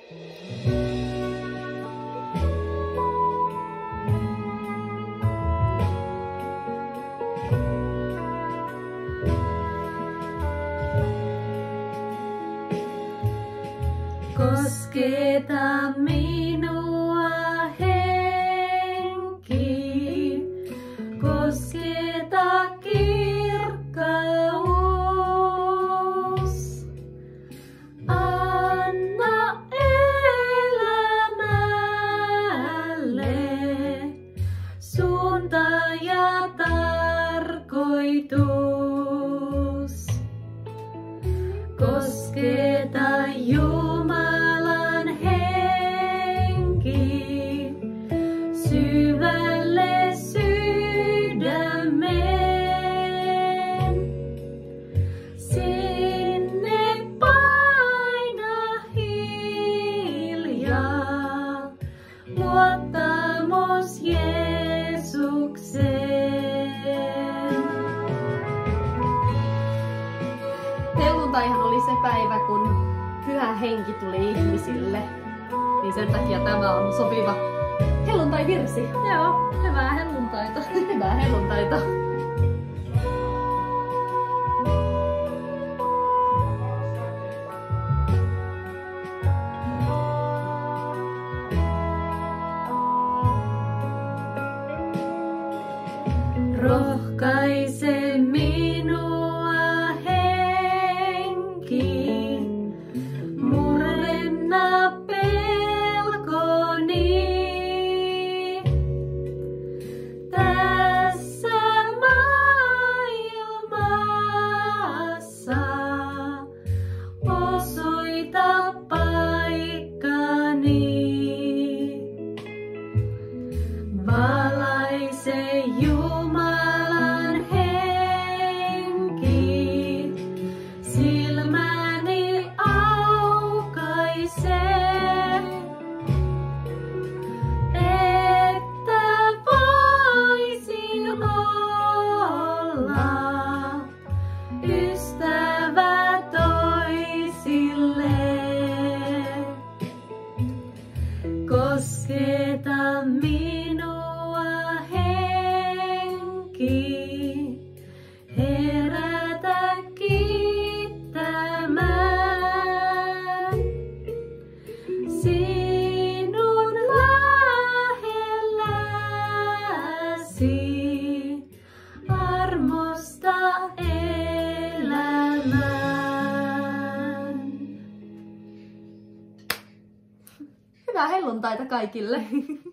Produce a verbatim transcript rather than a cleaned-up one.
Kosketa minua henki, kosketa kirkkaus. Anna elämälle suunta ja tarkoitus. Kosketa Jumalan henki syvälle sydämeen. Sinne paina hiljaa luottamus Jeesukseen. Helluntaihan oli se päivä, kun Pyhä Henki tuli ihmisille. Niin sen takia tämä on sopiva helluntai-virsi. Joo, hyvää helluntaita. Hyvää helluntaita. Rohkaise minua henki, murenna pelkoni. Tässä maailmassa osoita paikkani. Valaise Jumalan henki, silmäni aukaise, että voisin olla ystävä toisille. Kosketa minua henki, herätä kiittämään. Sinun lähelläsi armosta elämään. Hyvää helluntaita kaikille!